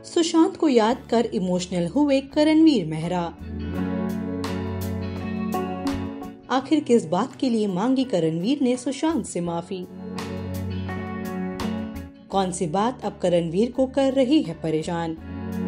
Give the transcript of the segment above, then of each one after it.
सुशांत को याद कर इमोशनल हुए करणवीर मेहरा। आखिर किस बात के लिए मांगी करणवीर ने सुशांत से माफी? कौन सी बात अब करणवीर को कर रही है परेशान?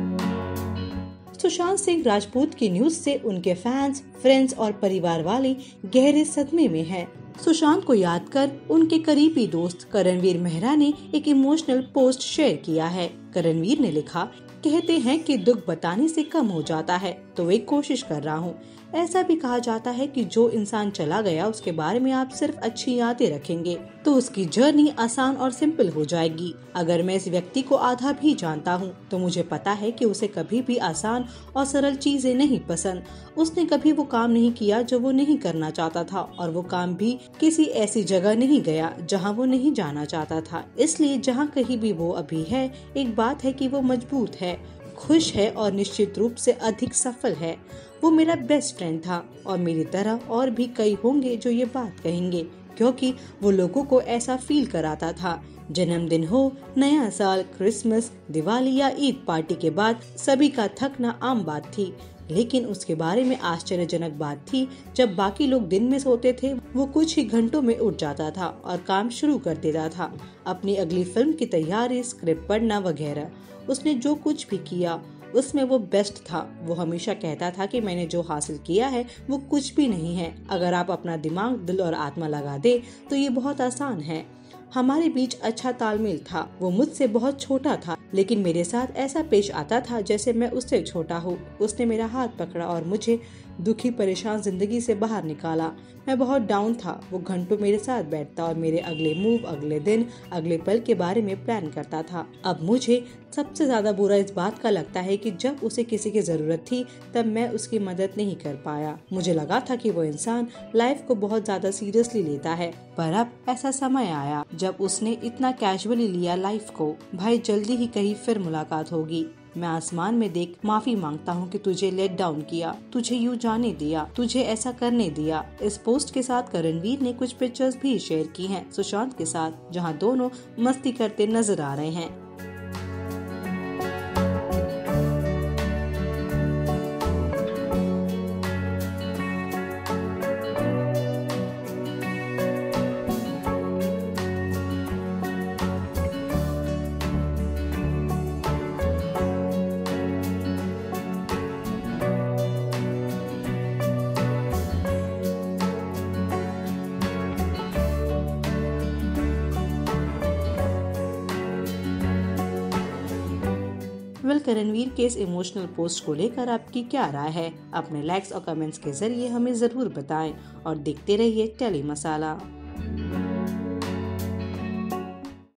सुशांत सिंह राजपूत की न्यूज से उनके फैंस, फ्रेंड्स और परिवार वाले गहरे सदमे में हैं। सुशांत को याद कर उनके करीबी दोस्त करणवीर मेहरा ने एक इमोशनल पोस्ट शेयर किया है। करणवीर ने लिखा, कहते हैं कि दुख बताने से कम हो जाता है, तो एक कोशिश कर रहा हूँ। ऐसा भी कहा जाता है कि जो इंसान चला गया उसके बारे में आप सिर्फ अच्छी यादें रखेंगे तो उसकी जर्नी आसान और सिंपल हो जाएगी। अगर मैं इस व्यक्ति को आधा भी जानता हूँ तो मुझे पता है कि उसे कभी भी आसान और सरल चीजें नहीं पसंद। उसने कभी वो काम नहीं किया जो वो नहीं करना चाहता था, और वो काम भी किसी ऐसी जगह नहीं गया जहाँ वो नहीं जाना चाहता था। इसलिए जहाँ कहीं भी वो अभी है, एक बात है कि वो मजबूत है, खुश है और निश्चित रूप से अधिक सफल है। वो मेरा बेस्ट फ्रेंड था और मेरी तरह और भी कई होंगे जो ये बात कहेंगे, क्योंकि वो लोगों को ऐसा फील कराता था। जन्मदिन हो, नया साल, क्रिसमस, दिवाली या ईद पार्टी के बाद सभी का थकना आम बात थी। लेकिन उसके बारे में आश्चर्यजनक बात थी, जब बाकी लोग दिन में सोते थे वो कुछ ही घंटों में उठ जाता था और काम शुरू कर देता था। अपनी अगली फिल्म की तैयारी, स्क्रिप्ट पढ़ना वगैरह। उसने जो कुछ भी किया उसमें वो बेस्ट था। वो हमेशा कहता था कि मैंने जो हासिल किया है वो कुछ भी नहीं है। अगर आप अपना दिमाग, दिल और आत्मा लगा दे तो ये बहुत आसान है। हमारे बीच अच्छा तालमेल था। वो मुझसे बहुत छोटा था, लेकिन मेरे साथ ऐसा पेश आता था जैसे मैं उससे छोटा हूँ। उसने मेरा हाथ पकड़ा और मुझे दुखी परेशान जिंदगी से बाहर निकाला। मैं बहुत डाउन था। वो घंटों मेरे साथ बैठता और मेरे अगले मूव, अगले दिन, अगले पल के बारे में प्लान करता था। अब मुझे सबसे ज्यादा बुरा इस बात का लगता है कि जब उसे किसी की जरूरत थी तब मैं उसकी मदद नहीं कर पाया। मुझे लगा था कि वो इंसान लाइफ को बहुत ज्यादा सीरियसली लेता है, पर अब ऐसा समय आया जब उसने इतना कैजुअली लिया लाइफ को। भाई, जल्दी ही कहीं फिर मुलाकात होगी। मैं आसमान में देख माफी मांगता हूँ कि तुझे लेट डाउन किया, तुझे यूँ जाने दिया, तुझे ऐसा करने दिया। इस पोस्ट के साथ करणवीर ने कुछ पिक्चर्स भी शेयर की हैं सुशांत के साथ, जहाँ दोनों मस्ती करते नजर आ रहे हैं। करणवीर के इस इमोशनल पोस्ट को लेकर आपकी क्या राय है? अपने लाइक्स और कमेंट्स के जरिए हमें जरूर बताएं और देखते रहिए टेली मसाला।